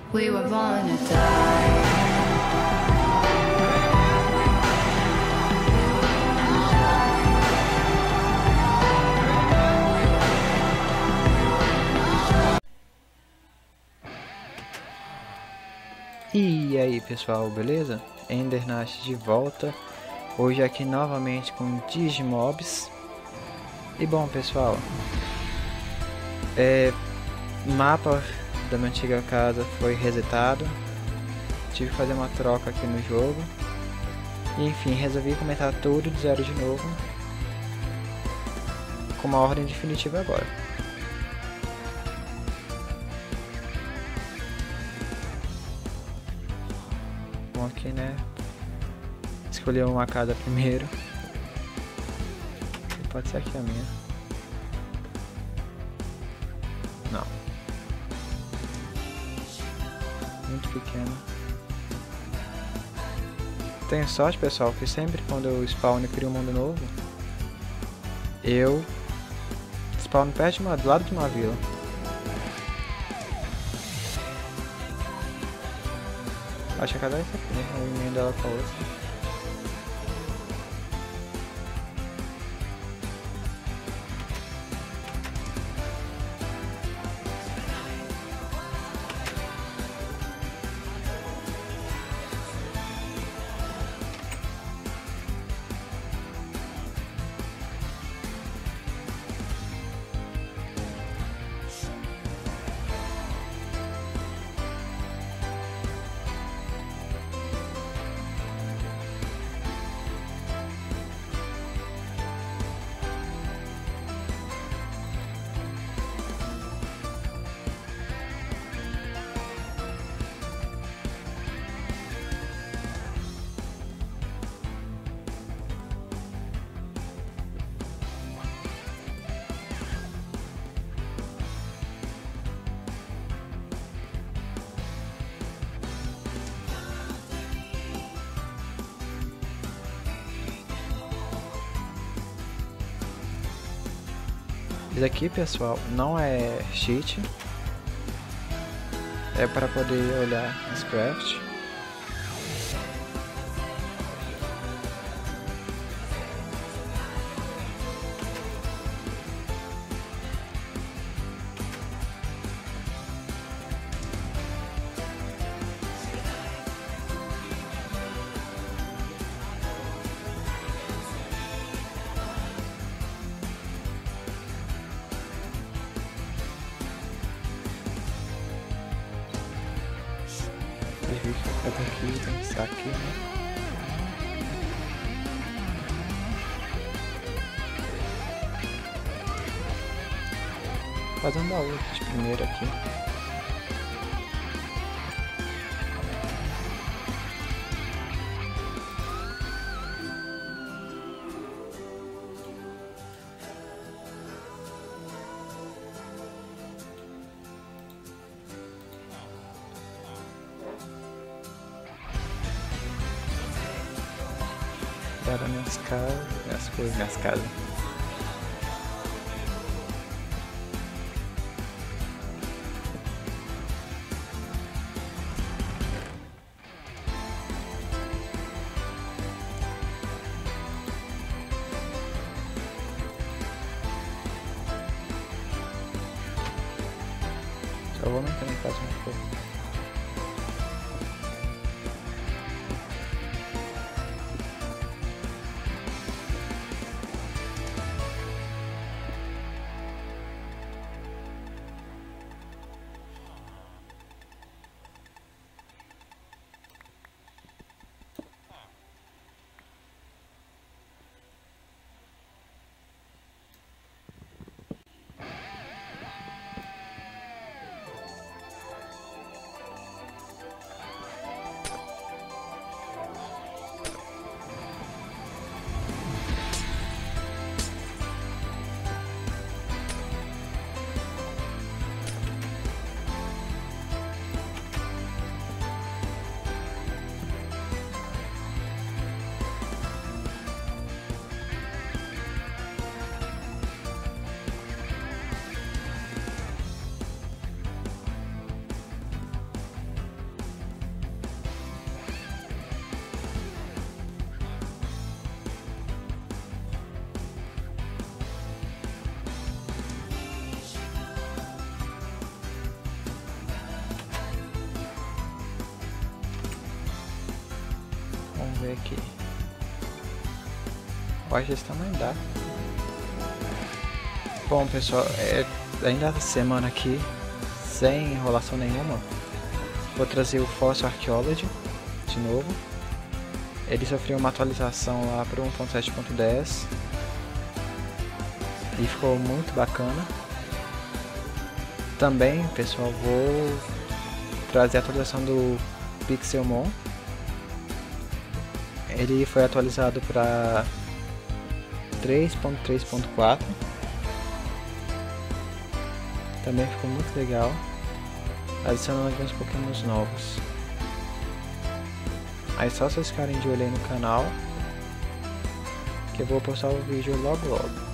We were born to die. E aí pessoal, beleza? Endernash de volta, hoje aqui novamente com Digimobs. E bom pessoal, o mapa da minha antiga casa foi resetado, tive que fazer uma troca aqui no jogo. E, enfim, resolvi comentar tudo do zero de novo, com uma ordem definitiva agora. Aqui, né? Escolher uma casa primeiro. Pode ser aqui a minha. Não. Muito pequeno. Tenho sorte, pessoal, que sempre quando eu spawno e crio um mundo novo, eu spawno perto do lado de uma vila. Acho que a cada vez aqui, né? Eu emendo ela com a outra. Isso aqui, pessoal, não é cheat, é para poder olhar as craft. Aqui, tem saque, né? Fazer um baú de primeiro aqui. Para minhas casas, minhas casas. Só vou aumentando a casa um pouco. ver aqui. Eu acho que esse tamanho dá. Bom, pessoal, ainda essa semana aqui, sem enrolação nenhuma, vou trazer o Fossil Archaeology de novo. Ele sofreu uma atualização lá para 1.7.10 e ficou muito bacana. Também, pessoal, vou trazer a atualização do Pixelmon. Ele foi atualizado para 3.3.4. Também ficou muito legal, adicionando alguns pokémons novos. Aí só vocês ficarem de olho aí no canal, que eu vou postar o vídeo logo logo.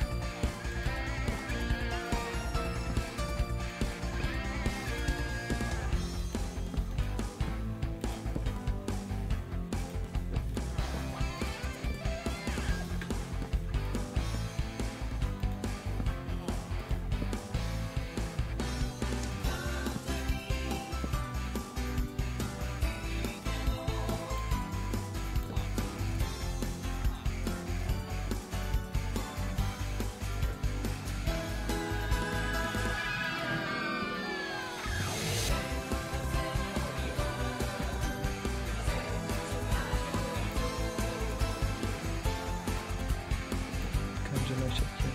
De noite aqui.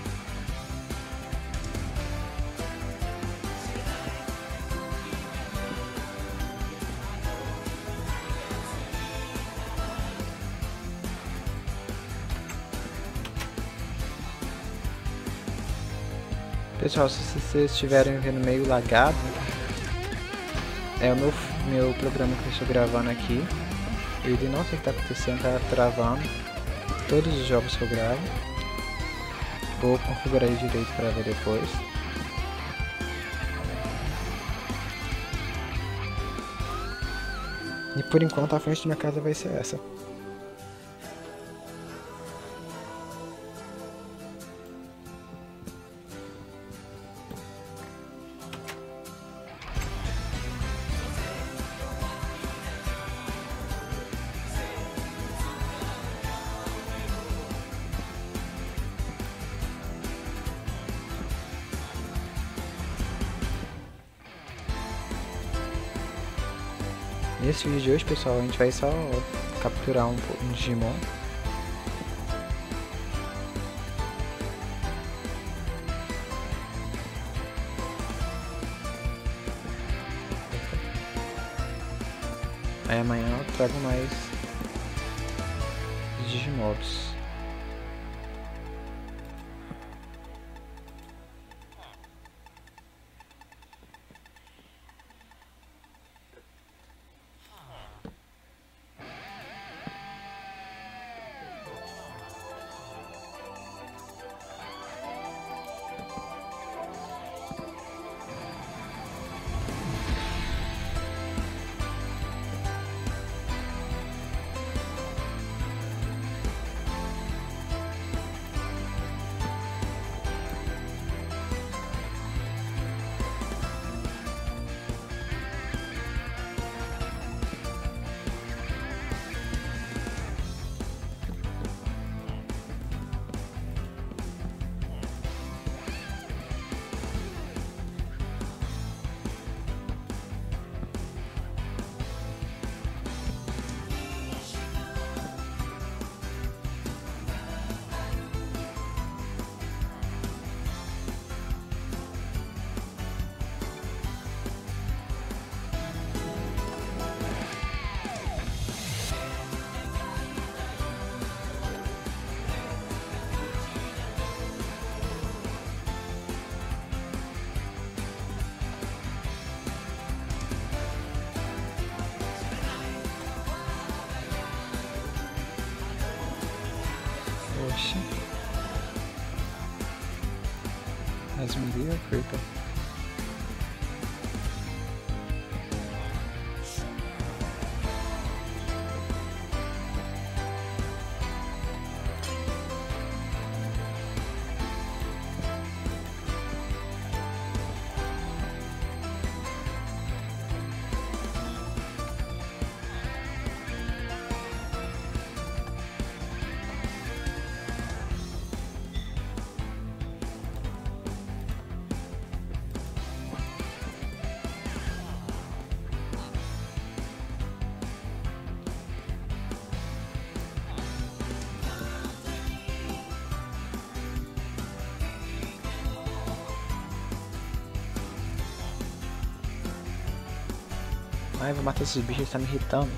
Pessoal, se vocês estiverem vendo meio lagado, é o meu programa que eu estou gravando aqui. Ele não sei o que está acontecendo, está travando todos os jogos que eu gravo. Vou configurar ele direito para ver depois. E por enquanto a frente da minha casa vai ser essa. Nesse vídeo de hoje, pessoal, a gente vai só capturar um Digimon. Aí amanhã eu trago mais Digimobs. Oxi. Zumbi ou Creeper? Ai, vou matar esses bichos, eles tá me irritando.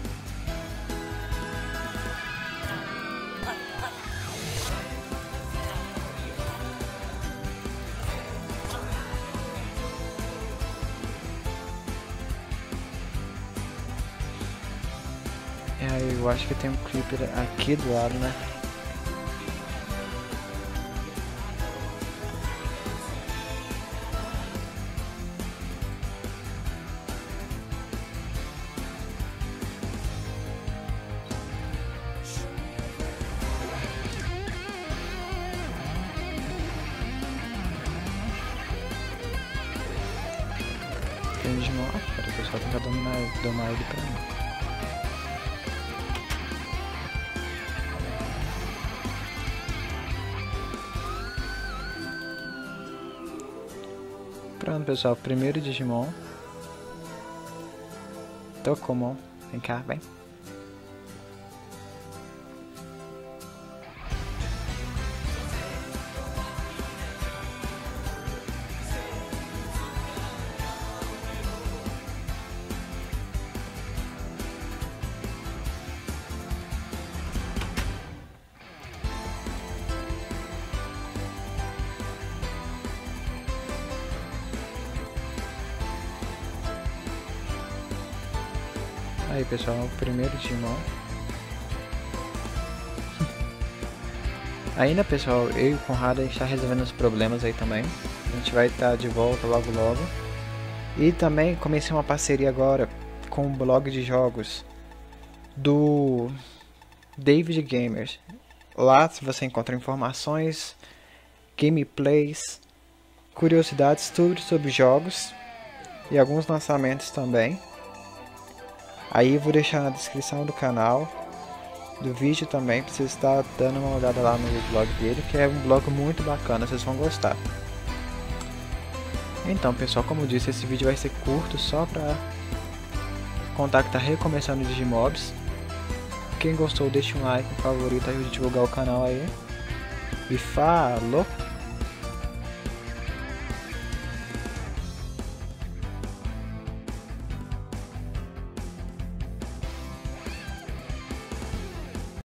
Eu acho que tem um creeper aqui do lado, né? Tem Digimon. Espera, o pessoal tentar domar ele pra mim. Pronto, pessoal, primeiro Digimon. Tokomon. Vem cá, vem. Aí, pessoal, o primeiro Digimon. Ainda, pessoal, eu e o Conrado a gente tá resolvendo os problemas aí também. A gente vai estar de volta logo logo. E também comecei uma parceria agora com o blog de jogos do David Gamers. Lá você encontra informações, gameplays, curiosidades, tudo sobre jogos e alguns lançamentos também. Aí eu vou deixar na descrição do canal, do vídeo também, pra vocês estar dando uma olhada lá no blog dele, que é um blog muito bacana, vocês vão gostar. Então, pessoal, como eu disse, esse vídeo vai ser curto, só pra contar que tá recomeçando o Digimobs. Quem gostou, deixa um like, um favorito, ajuda a divulgar o canal aí. E falou!